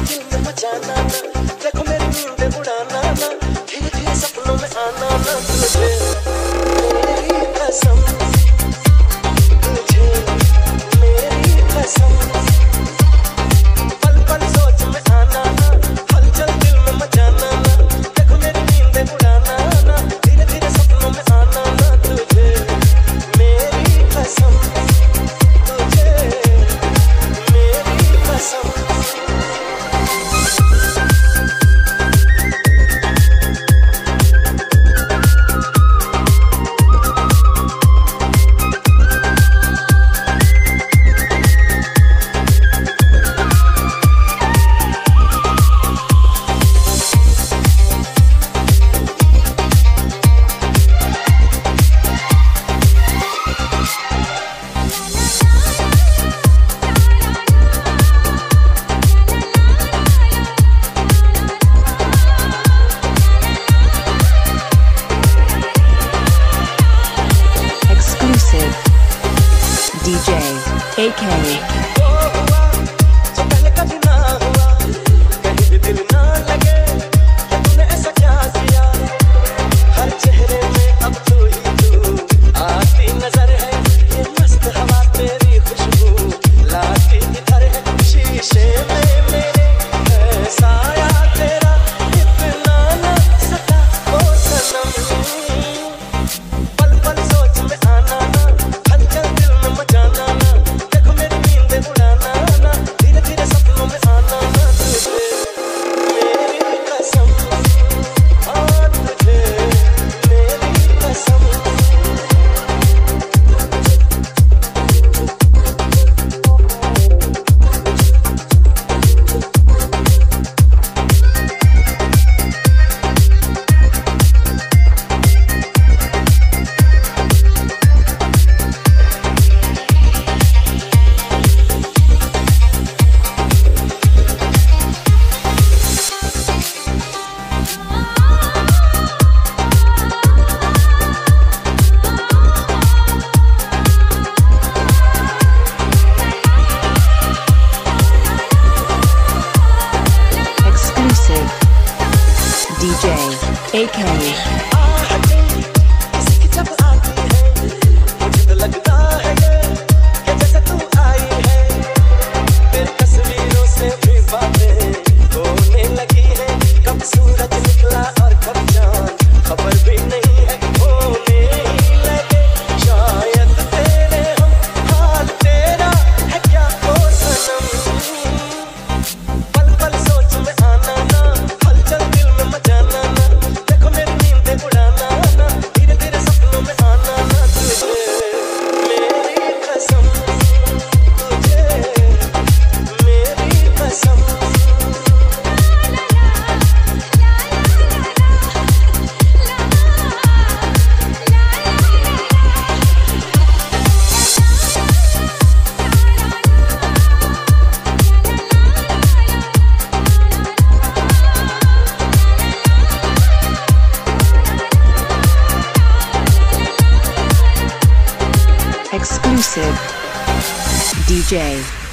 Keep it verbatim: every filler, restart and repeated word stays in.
दिल में मचाना ना, देखो मेरी नींद उड़ाना ना, धीरे धीरे सपनों में आना ना, तुझे मेरी कसम, तुझे मेरी कसम, पल पल सोच में आना ना, हलचल दिल में मचाना ना, देखो मेरी नींद उड़ाना ना, धीरे धीरे सपनों में आना ना, तुझे मेरी कसम, तुझे मेरी कसम। D J A K D J A K Exclusive D J